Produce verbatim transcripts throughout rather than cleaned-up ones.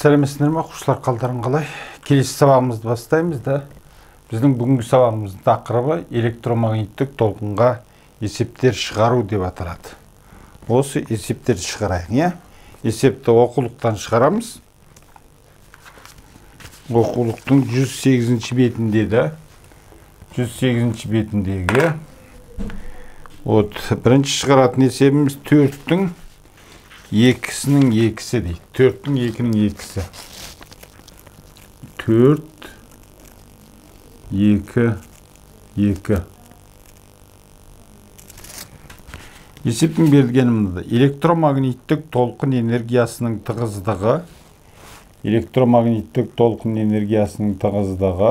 Сәлеметсіздер ме оқушылар, қалдарың қалай? Келесі сабағымызды бастаймыз да. Біздің бүгінгі сабағымыздың тақырыбы электромагниттік толқынға есептер шығару деп аталады. Осы есептерді шығарайық, иә? Есепті оқулықтан шығарамыз. Оқулықтың жүз сегізінші бетінде де жүз сегізінші бетіндегі от бірінші шығаратын есебіміз төрттің екісінің екісі дейді. төрттің екінің екісі. төрт, екі, екі. Есептің берілгені мынада. Электромагниттік толқын энергиясының тығыздығы, электромагниттік толқын энергиясының тығыздығы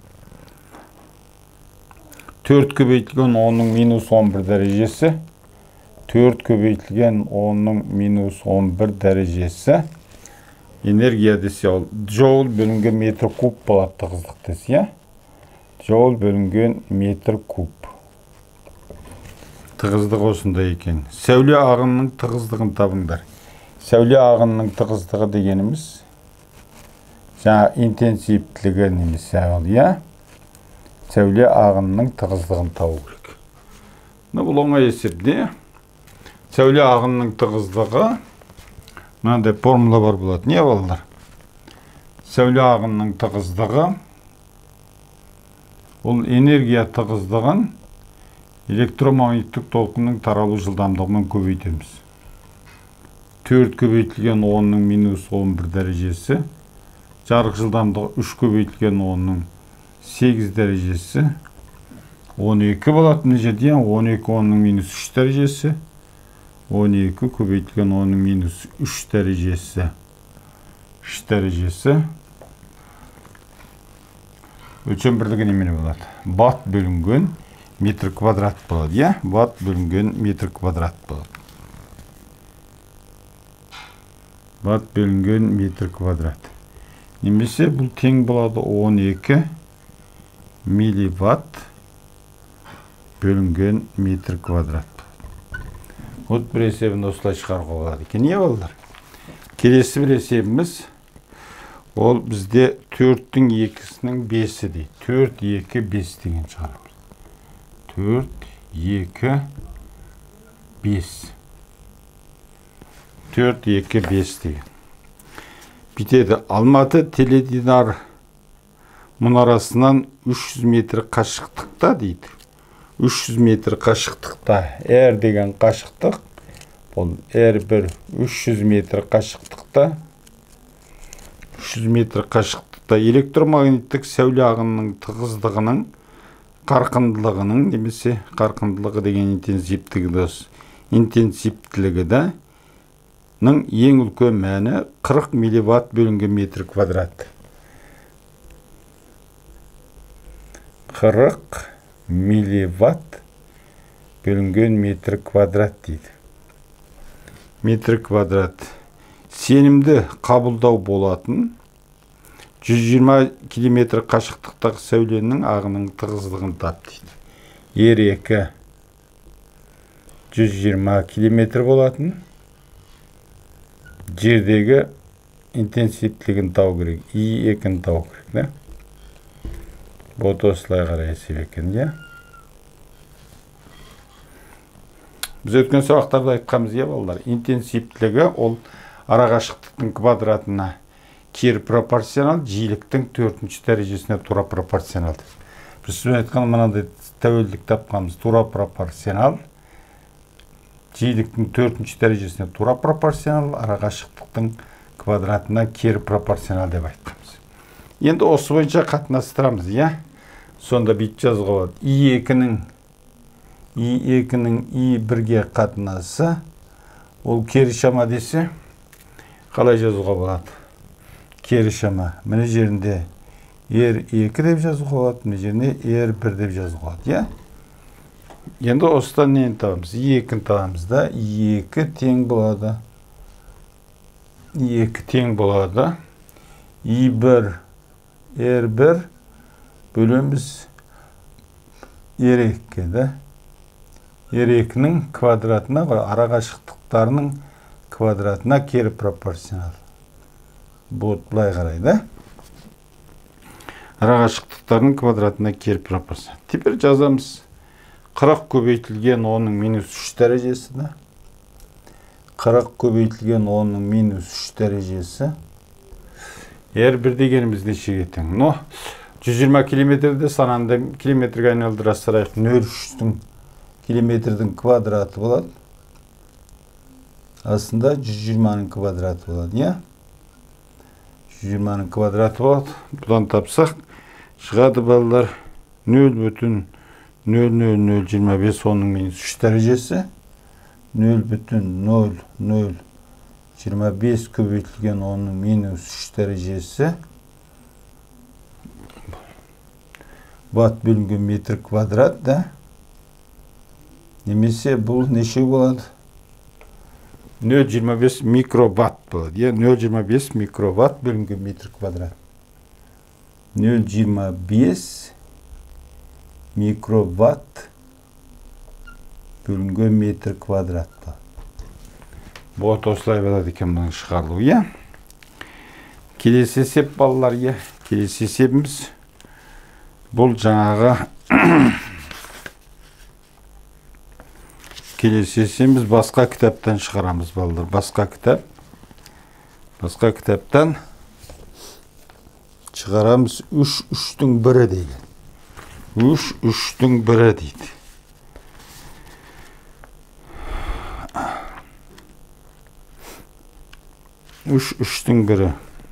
төрт көбейтілген онның минус он бір дәрежесі, төрт көбейтілген онның минус он бір дәрежесі, энергия десе ол джоуль бөлінген метр куб болады тығыздық десе, джоуль бөлінген метр куб. Тығыздық осындай екен. Сәуле ағынының тығыздығын табыңдар. Сәуле ағынының тығыздығы дегеніміз жаңа интенсивтілігі немесе иә? Сәуле ағынының тығыздығын табу керек. Бұл оңай есепте. Сәуле ағынының тығыздығы мынандай формула бар болады. Не балалар? Сәуле ағынының тығыздығы ол энергия тығыздығын электромагниттік толқынның таралу жылдамдығымен көбейтеміз. төрт көбейтілген онның минус он бір дәрежесі, жарық жылдамдығы үш көбейтілген онның сегіз дәрежесі, он екі болады мына жерде, он екі онның минус үш дәрежесі, он екі көбейтілген онның минус үш дәрежесі, үш дәрежесі. Өлшем бірлігі немене болады? Бат бөлінген метр квадрат болады, иә? Бат бөлінген метр квадрат болады. Бат бөлінген метр квадрат. Немесе бұл тең болады он екі милливатт бөлінген метр квадрат. Вот бір есебін осылай шығаруға болады екен, не балалар? Келесі бір есебіміз ол бізде төрттің екісінің бесі дейді. төрт, екі, бес деген шығарамыз. төрт, екі, бес. төрт, екі, бес деген. Бітеді. Алматы теледидар мұнарасынан үш жүз метр қашықтықта дейді. үш жүз метр қашықтықта. R деген қашықтық. Бұл R бір үш жүз метр қашықтықта. үш жүз метр қашықтықта электромагниттік сәуле ағынының тығыздығының қарқындылығының немесе қарқындылығы деген интенсивтілігі дос. Интенсивтілігі да ның ең үлкен мәні қырық милливатт бөлінген метр квадрат. қырық милливатт бөлінген метр квадрат дейді. Метр квадрат. Сенімді қабылдау болатын жүз жиырма километр қашықтықтағы сәуленің ағының тығыздығын тап дейді. R екі жүз жиырма километр болатын. Жердегі интенсивтілігін тау керек. I екіні тау керек, да? Бұл осылай қарай есеп екен, иә? Біз өткен сабақтарда айтқанбыз, иә балалар? Интенсивтілігі ол арақашықтықтың квадратына кері пропорционал, жиіліктің төртінші дәрежесіне тура пропорционал. Біз сөз айтқан мынандай тәуелділік тапқанбыз. Тура пропорционал, жиіліктің төртінші дәрежесіне тура пропорционал, арақашықтықтың квадратына кері пропорционал деп айтқанбыз. Енді осы бойынша қатынастырамыз, иә? Сонда бит жазуға болады. I екінің I екінің I бірге қатынасы ол кері шама десе қалай жазуға болады? Кері шама. Міне жерінде R екі деп жазуға болады, міне жерінде R бір деп жазуға болады, иә? Енді осыдан нені табамыз? I екіні табамыз да, I екі тең болады. I екі тең болады. I бір R бір бөлеміз R екі да. R екінің квадратына, арақашықтықтарының квадратына кері пропорционал. Bu былай қарайды. Арақашықтықтардың квадратына кері пропорция. Теперь жазамыз. қырық көбейтілген онның минус үш дәрежесі да. қырық көбейтілген онның минус үш дәрежесі. Әр бір дегеніміз нешеге тең? Но, жүз жиырма километрді сананды километрге айналдыра сарайық. нөл үштің километрдің квадраты болады. Aslında жүз жиырманың квадраты болады, я? жүз жиырманың квадраты болады. Бұдан тапсақ, шығады балалар нөл бүтін нөл нөл нөл жиырма бес онның минус үш дәрежесі. нөл бүтін нөл нөл жиырма бес көбейтілген онның минус үш дәрежесі. Ватт бөлінген метр квадрат, да? Немесе бұл неше болады? нөл бүтін жиырма бес микроватт болады. Я нөл бүтін жиырма бес микроватт бөлінген метр квадрат. нөл бүтін жиырма бес микроватт бөлінген метр квадрат. Вот осылай болады екен бұның шығарылуы, я? Келесі есеп балалар, я? Келесі есебіміз бұл жаңағы келесі есебіміз басқа кітаптан шығарамыз балалар. Басқа кітап. Басқа кітаптан шығарамыз үш үштің бірі деген. үш үштің бірі дейді. үш үштің бірі.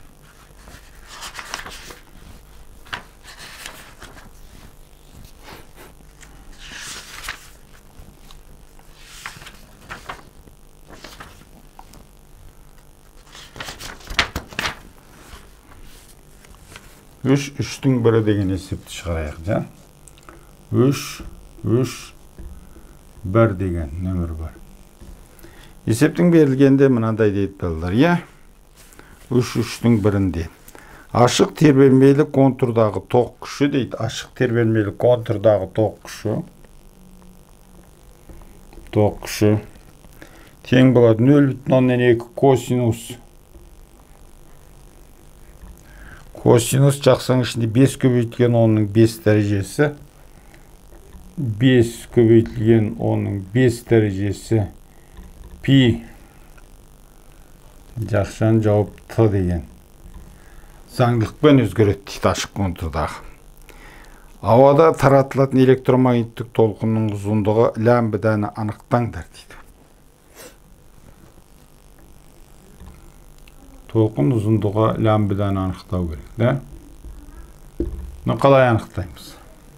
үш үштің бірі деген есепті шығарайық, жа? үш үш бір деген нөмір бар. Есептің берілгенде мынандай дейді балалар, я? үш үштің бірінде. Ашық тербелмелі контурдағы тоқ күші дейді. Ашық тербелмелі контурдағы тоқ күші. Тоқ күші. Тең болады нөл бүтін оннан екі косинус. Косинус жақсаң ішінде бес көбейтілген онның бес дәрежесі. бес көбейтілген онның бес дәрежесі. Пи. Жақшан жауап Т деген. Заңдылықпен өзгереді дейді ашық контурдағы. Ауада таратылатын электромагниттік толқынның ұзындығы лямбданы анықтаңдар дейді. Толқын ұзындығы лямбданы анықтау керек, да? Но қалай анықтаймыз?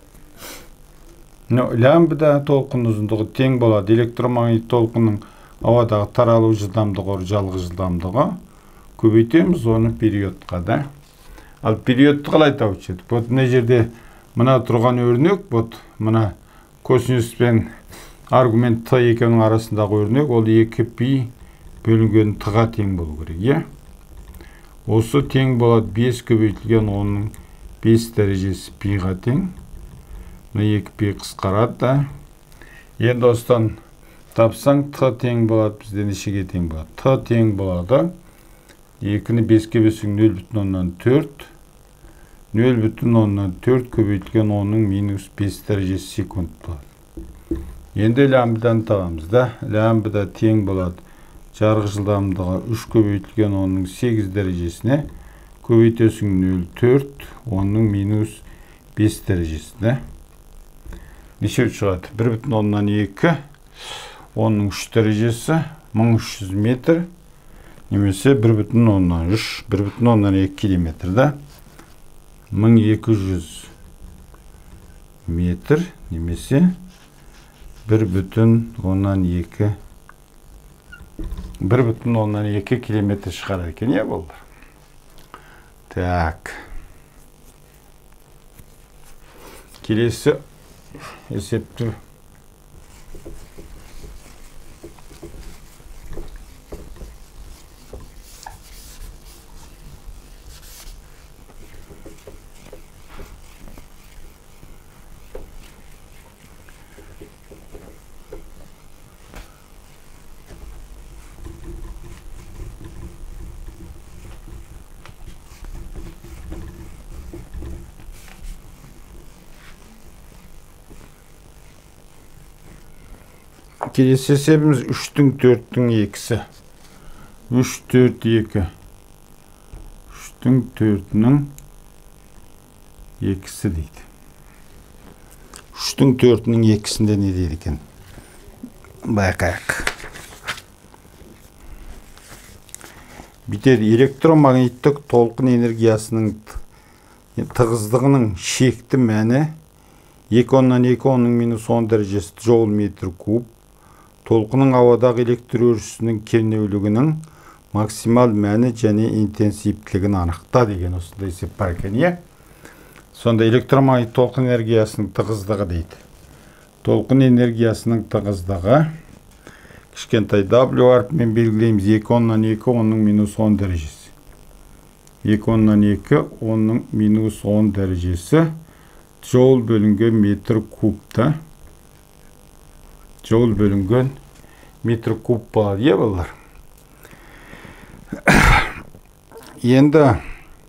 Но лямбда толқын ұзындығы тең болады. Электромагнит толқынның ауадағы таралу жылдамдығы, жалғы жылдамдығы. Көбейтеміз оны периодқа, да? Ал периодты қалай тауып еді? Вот мына жерде мына тұрған өрнек, вот мына косинус пен аргумент Т екеуінің арасындағы өрнек, ол екі пи бөлінген Т-ға тең болу керек, е? Осы тең болады бес көбейтілген оның бес дәрежесі пи-ға тең. Мына екі пи қысқарады, да? Енді осыдан тапсаң Т тең болады, бізде нешеге тең болады? Т тең болады. екіні беске бөлсең нөл бүтін оннан төрт. нөл бүтін оннан төрт көбейтілген оның минус бес дәрежесі секунд болады. Енді лямбданы табамыз, да? Лямбда тең болады. Жарғы жылдамдығы үш көбейтілген оның сегіз дәрежесіне. Көбейтесің нөл бүтін төрт, оның минус бес дәрежесіне. Неше шығады? бір бүтін оннан екі, оның үш дәрежесі мың үш жүз метр. Немесе бір бүтін оннан үш, бір бүтін оннан екі километр, да? мың екі жүз метр, немесе бір бүтін оннан екі бір бүтін оннан екі километр шығарар екен, не болды? Так. Келесі есепті келесі есебіміз үштің төрттің екісі. үш, төрт, екі. үштің төртінің екісі дейді. үштің төртінің екісінде не дейді екен? Байқайық. Бітеді электромагниттік толқын энергиясының тығыздығының шекті мәні екі оннан екі онның минус он дәрежесі джоул метр куб. Толқының ауадағы электр өрісінің кернеулігінің максимал мәні және интенсивтілігін анықта деген осындай есеп бар екен, иә? Сонда электромагнит толқын энергиясының тығыздығы дейді. Толқын энергиясының тығыздығы кішкентай W әрпімен белгілейміз. екі оннан екі онның минус он дәрежесі. екі оннан екі онның минус он дәрежесі джоул бөлінген метр кубта. Джоул бөлінген метр куб болады, е балалар. Енді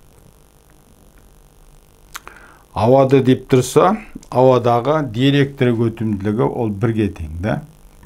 ауада деп тұрса, ауадағы диэлектрик өтімділігі ол бірге тең, да?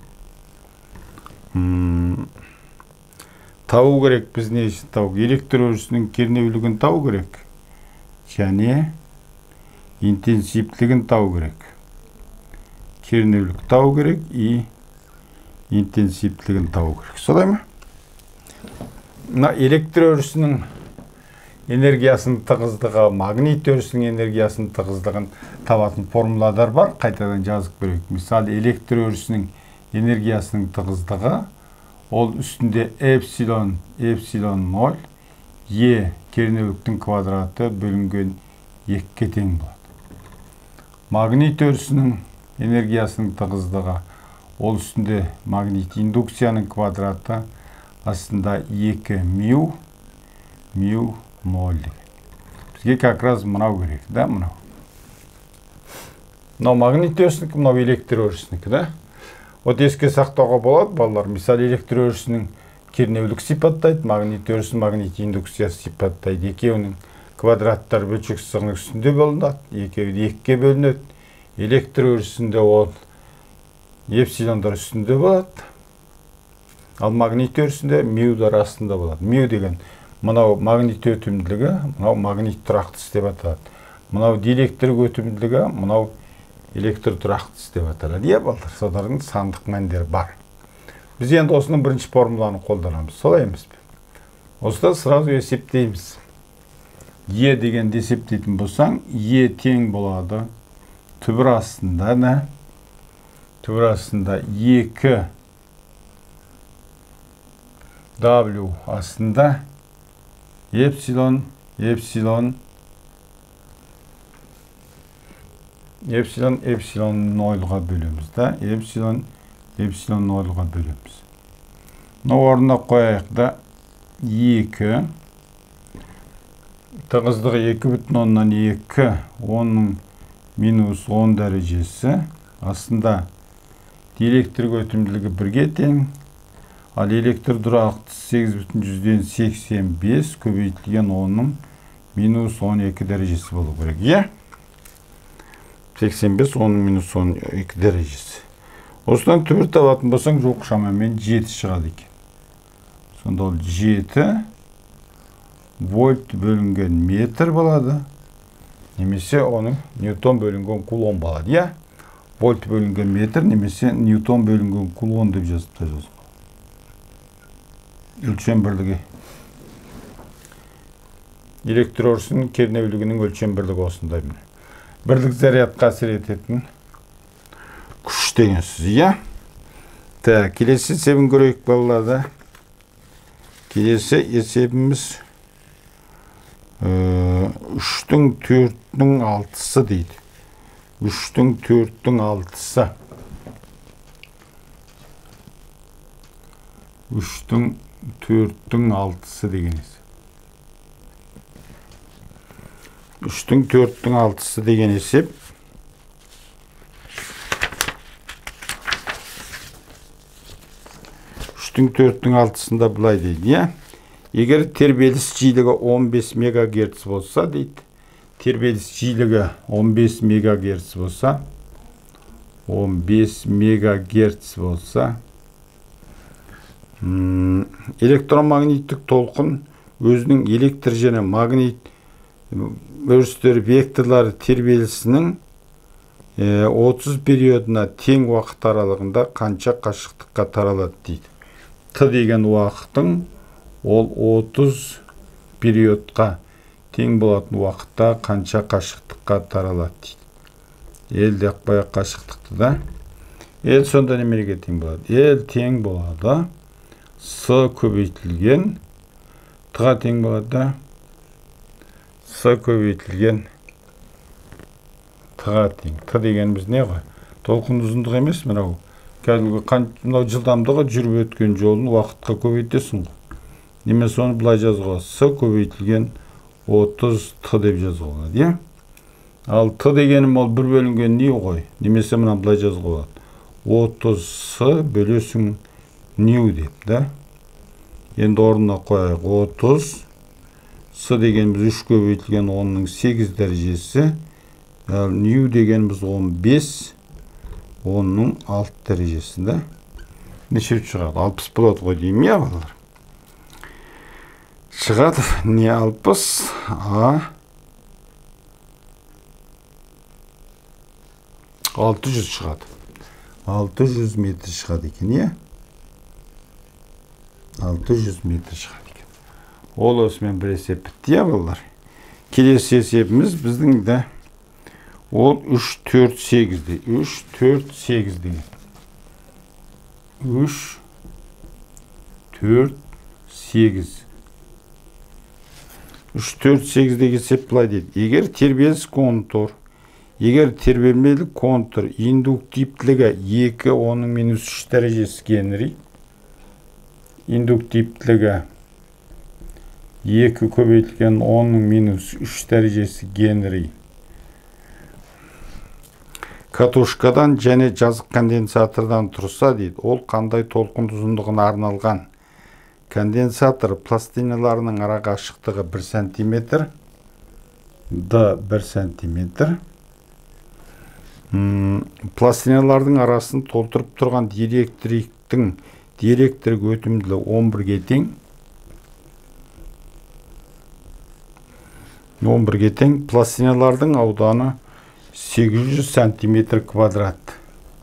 Табу керек, біз не үшін табу? Электр өрісінің кернеулігін табу керек. Және интенсивтілігін табу керек. Кернеулік табу керек и интенсивтілігін табу керек. Солай ма? Мына электр өрісінің энергиясының тығыздығы, магнит өрісінің энергиясының тығыздығын табатын формуладар бар. Қайтадан жазып берейік. Мысалы, электр өрісінің энергиясының тығыздығы ол үстінде эпсилон, эпсилон ноль, е кернеуліктің квадраты бөлінген екіге тең болады. Магнит өрісінің энергиясының тығыздығы ол үстінде магнит индукцияның квадраты астында екі мю, мю ноль. Бізге как раз мынау керек, да, мынау. Мынау магнит өрісінікі, мынау электр өрісінікі, да? Вот еске сақтауға болады, балалар. Мысалы, электр өрісінің кернеулік сипаттайды, магнит өрісі магнит индукциясы сипаттайды. Екеуінің квадраттар бөлшек сызығының үстінде бөлінеді, екеуі екіге бөлінеді. Электр өрісінде ол эпсилондар үстінде болады. Ал магнит өрісінде мюдар астында болады. Мю деген мынау магнит өтімділігі, мынау магнит тұрақтысы деп аталады. Мынау диэлектрик өтімділігі, мынау электр тұрақтысы деп аталады. Е, балдар, солардың сандық мәндері бар. Біз енді осының бірінші формуланы қолданамыз. Солай емес пе? Осыда сразу есептейміз. Е дегенді есептейтін болсаң, Е тең болады. Түбір астында не? Түбір астында екі W астында эпсилон, эпсилон, эпсилон, эпсилон нольға бөлеміз, да? Эпсилон, эпсилон нольға бөлеміз. Мына орнына қояйық да екі тығыздығы екі бүтін оннан екі онның минус он дәрежесі астында диэлектрик өтімділігі бірге тең. Ал электр тұрақтысы сегіз бүтін жүзден сексен бес көбейтілген онның минус он екі дәрежесі болу керек, е? сексен бес онның минус он екі дәрежесі. Осыдан түбір табатын болсаң, жоқ шамамен жеті шығады екен. Сонда ол жеті вольт бөлінген метр болады. Немесе оның ньютон бөлінген кулон болады, е? Вольт бөлінген метр, немесе ньютон бөлінген кулон деп жазып та жазып. Өлшем бірлігі. Электр өрісінің кернеулігінің өлшем бірлігі осындай. Бірлік зарядқа әсер ететін күш деген сөз, иә? Так, келесі есебін көрейік балаларда. Келесі есебіміз үштің төрттің алтысы дейді. үштің төрттің алтысы. үштің төрттің алтысы деген есеп. үштің төрттің алтысы деген есеп. үштің төрттің алтысында бұлай дейді, иә? Егер тербеліс жиілігі он бес мегагерц болса, дейді, тербеліс жиілігі он бес мегагерц болса, он бес мегагерц болса, электромагниттік толқын өзінің электр және магнит өрістері векторлары тербелісінің отыз периодына тең уақыт аралығында қанша қашықтыққа таралады дейді. Т деген уақытың ол отыз периодқа тең болатын уақытта қанша қашықтыққа таралады дейді. Ел де ақпай қашықтықты да. Ел сонда немереге тең болады? Ел тең болады. С көбейтілген Т-ға тең болады да. С көбейтілген Т-ға тең. Т дегеніміз не ғой? Толқын ұзындығы емес, мынау. Кәдімгі жылдамдығы жүріп өткен жолын уақытқа көбейтесің ғой. Немесе оны былай жазуға С көбейтілген отыз Т деп жазуға болады, е? Ал Т дегенім ол бір бөлінген не ғой? Немесе мына былай жазуға болады. отыз С бөлесің нью деп, да? Енді орнына қойайық. отыз С дегеніміз үш көбейтілген онның сегіз дәрежесі. Ал нью дегеніміз он бес онның алты дәрежесі, да? Неше шығады? алпыс болады ғой деймін, я балалар? Шығады не алпыс, а алты жүз шығады. алты жүз метр шығады екен, е? алты жүз метр шығады екен. Ол осымен бір есеп бітті, е балалар? Келесі есебіміз біздің де ол үш төрт сегізде. үш төрт сегізде. үш төрт сегіз. үш төрт сегіздегі есеп былай дейді. Егер тербеліс контур, егер тербелмелі контур индуктивтілігі екі оның минус үш дәрежесі Генри, индуктивтілігі екі көбейтілген оның минус үш дәрежесі Генри катушкадан және жазық конденсатордан тұрса дейді. Ол қандай толқын ұзындығына арналған? Конденсатор пластиналарының ара қашықтығы бір сантиметр, Д бір сантиметр. Пластиналардың арасын толтырып тұрған диэлектриктің диэлектрик өтімділігі он бірге тең. он бірге тең. Пластиналардың ауданы сегіз жүз сантиметр квадрат.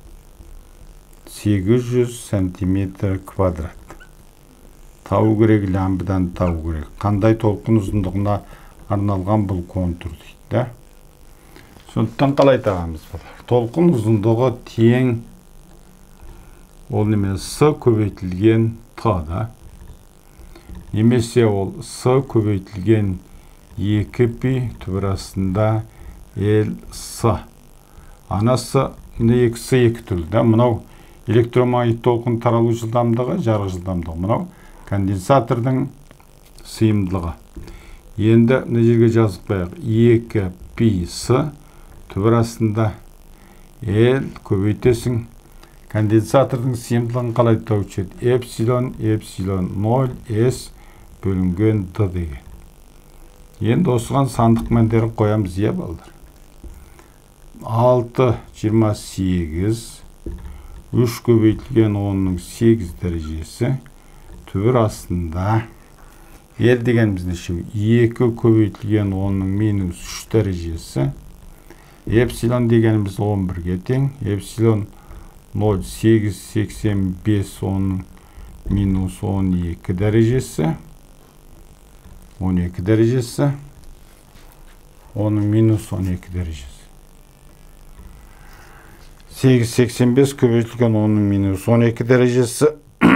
сегіз жүз сантиметр квадрат. Тау керек, лямбдадан тау керек. Қандай толқын ұзындығына арналған бұл контур дейді, да? Сондықтан қалай тағамыз болар? Толқын ұзындығы тең ол немесе С көбейтілген Т, да? Немесе ол С көбейтілген екі пи түбір астында L С. Анасы екі С екі түрлі, да? Мынау электромагнит толқын таралу жылдамдығы, жарық жылдамдығы. Мынау конденсатордың сыйымдылығы. Енді мына жерге жазып қояйық. екі пи С түбір астында L көбейтесің. Конденсатордың сыйымдылығын қалай тауып еді? Эпсилон, эпсилон нөл С бөлінген Д деген. Енді осыған сандық мәндерін қоямыз, е балдар. алты жиырма сегіз, үш көбейтілген онның сегіз дәрежесі түбір астында L дегеніміз неше? екі көбейтілген онның минус үш дәрежесі. Эпсилон дегеніміз он бірге тең. Эпсилон нөл сегіз сексен бес онның минус он екі дәрежесі. он екі дәрежесі. Оның минус он екі дәрежесі. сегіз сексен бес көбейтілген оның минус он екі дәрежесі.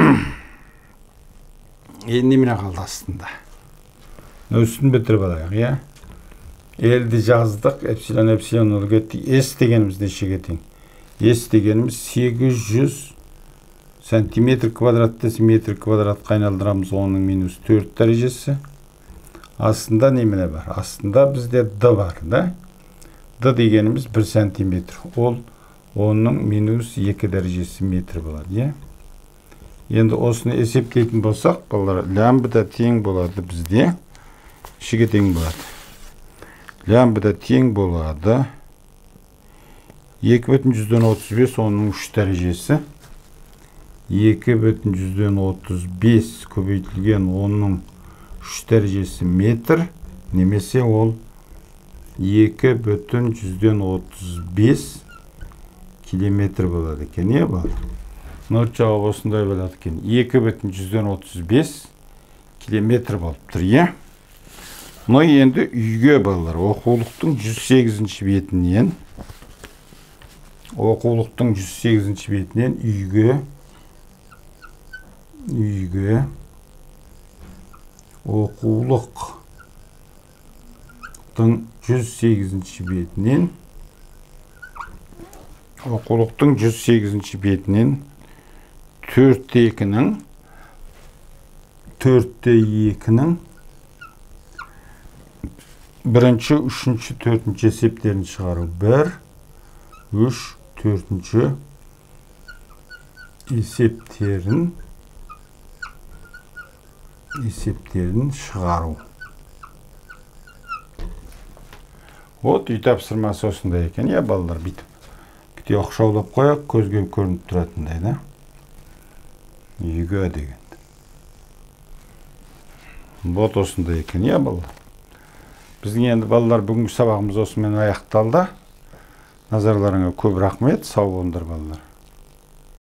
Енді міне қалды астында. Үстін бітіріп алайық, я? L-ді жаздық. Эпсилон, эпсилон ол кетті. S дегеніміз нешеге тең? S дегеніміз сегіз жүз сантиметр квадрат десе метр квадратқа айналдырамыз. Оның минус төрт дәрежесі. Астында неміне бар? Астында бізде D бар, да? D дегеніміз бір сантиметр. Ол оның минус екі дәрежесі метр болады, е? Енді осыны есептейтін болсақ, лямбда тең болады бізде. Шеге тең болады. Лямбда тең болады. екі бүтін жүзден отыз бес оның үш дәрежесі. екі бүтін жүзден отыз бес көбейтілген оның үш дәрежесі метр, немесе ол екі бүтін жүзден отыз бес километр болады екен, не болады? Нөт жауап осындай болады екен. екі бүтін жүзден отыз бес километр болып тұр, е? Мұны енді үйге балалар, оқулықтың жүз сегізінші бетінен, оқулықтың жүз сегізінші бетінен үйге, үйге, оқулықтың жүз сегізінші бетінен, оқулықтың жүз сегізінші бетінен төртте екінің, төртте екінің бірінші, үшінші, төртінші есептерін шығару. бір, үш, төртінші есептерін есептерін шығару. Вот, үй тапсырмасы осындай екен, е балалар, бүйтіп. Күте оқшаулап қояқ, көзге көрініп тұратындай, да? Үйге деген. Вот осындай екен, е балалар. Біздің енді балалар бүгінгі сабағымыз осымен аяқталды. Назарларыңа көп рахмет, сау болыңдар балалар.